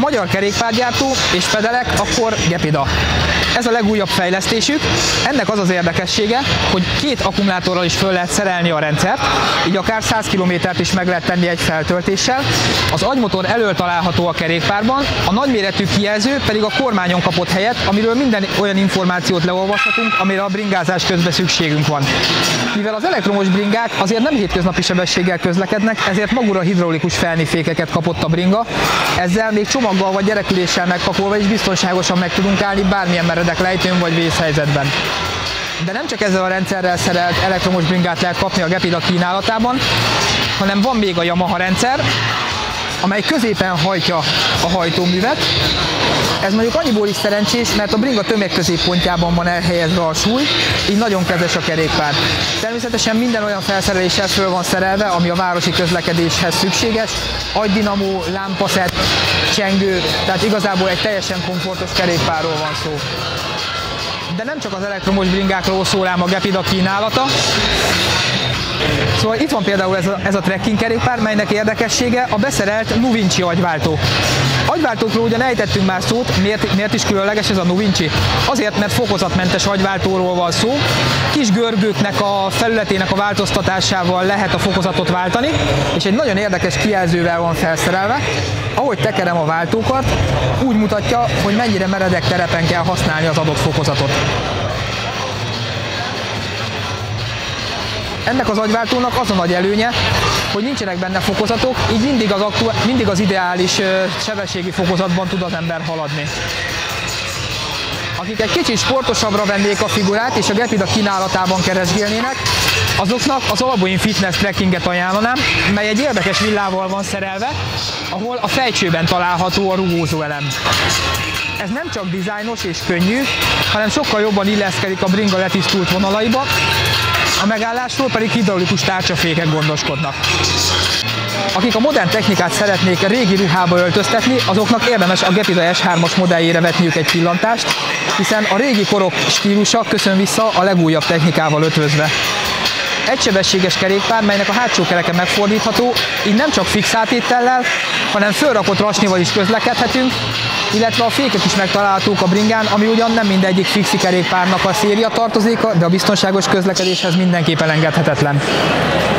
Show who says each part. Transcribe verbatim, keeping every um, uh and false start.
Speaker 1: magyar kerékpárgyártó és Pedelec, akkor Gepida. Ez a legújabb fejlesztésük. Ennek az az érdekessége, hogy két akkumulátorral is föl lehet szerelni a rendszert, így akár száz kilométert is meg lehet tenni egy feltöltéssel. Az agymotor elől található a kerékpárban, a nagyméretű kijelző pedig a kormányon kapott helyet, amiről minden olyan információt leolvashatunk, amire a bringázás közben szükségünk van. Mivel az elektromos bringák azért nem hétköznapi sebességgel közlekednek, ezért magura hidraulikus felnifékeket kapott a bringa, ezzel még csomaggal vagy gyereküléssel megpakolva is biztonságosan meg tudunk állni bármilyen meredek lejtőn vagy vészhelyzetben. De nem csak ezzel a rendszerrel szerelt elektromos bringát lehet kapni a Gepida kínálatában, hanem van még a Yamaha rendszer, amely középen hajtja a hajtóművet. Ez mondjuk annyiból is szerencsés, mert a bringa tömegközéppontjában van elhelyezve a súly, így nagyon kezes a kerékpár. Természetesen minden olyan felszereléssel föl van szerelve, ami a városi közlekedéshez szükséges. Agydinamó, lámpaszett, csengő, tehát igazából egy teljesen komfortos kerékpárról van szó. De nem csak az elektromos bringákról szól ám a Gepida kínálata. Szóval itt van például ez a, ez a trekking kerékpár, melynek érdekessége a beszerelt Nuvinci agyváltó. Agyváltókról ugyan ejtettünk már szót, miért, miért is különleges ez a Nuvinci? Azért, mert fokozatmentes agyváltóról van szó, kis görgőknek a felületének a változtatásával lehet a fokozatot váltani, és egy nagyon érdekes kijelzővel van felszerelve. Ahogy tekerem a váltókat, úgy mutatja, hogy mennyire meredek terepen kell használni az adott fokozatot. Ennek az agyváltónak az a nagy előnye, hogy nincsenek benne fokozatok, így mindig az, mindig az ideális sebességi fokozatban tud az ember haladni. Akik egy kicsit sportosabbra vennék a figurát és a Gepida kínálatában keresgélnének, azoknak az Alboin Fitness trekkinget ajánlanám, mely egy érdekes villával van szerelve, ahol a fejcsőben található a rugózó elem. Ez nem csak dizájnos és könnyű, hanem sokkal jobban illeszkedik a bringa letisztult vonalaiba, a megállásról pedig hidraulikus tárcsafékek gondoskodnak. Akik a modern technikát szeretnék a régi ruhába öltöztetni, azoknak érdemes a Gepida es hármas modelljére vetniük egy pillantást, hiszen a régi korok stílusa köszön vissza a legújabb technikával ötvözve. Egysebességes kerékpár, melynek a hátsó kereke megfordítható, így nem csak fix átétellel, hanem fölrakott rasnival is közlekedhetünk, illetve a fékek is megtalálhatók a bringán, ami ugyan nem mindegyik fixi kerékpárnak a széria tartozéka, de a biztonságos közlekedéshez mindenképp elengedhetetlen.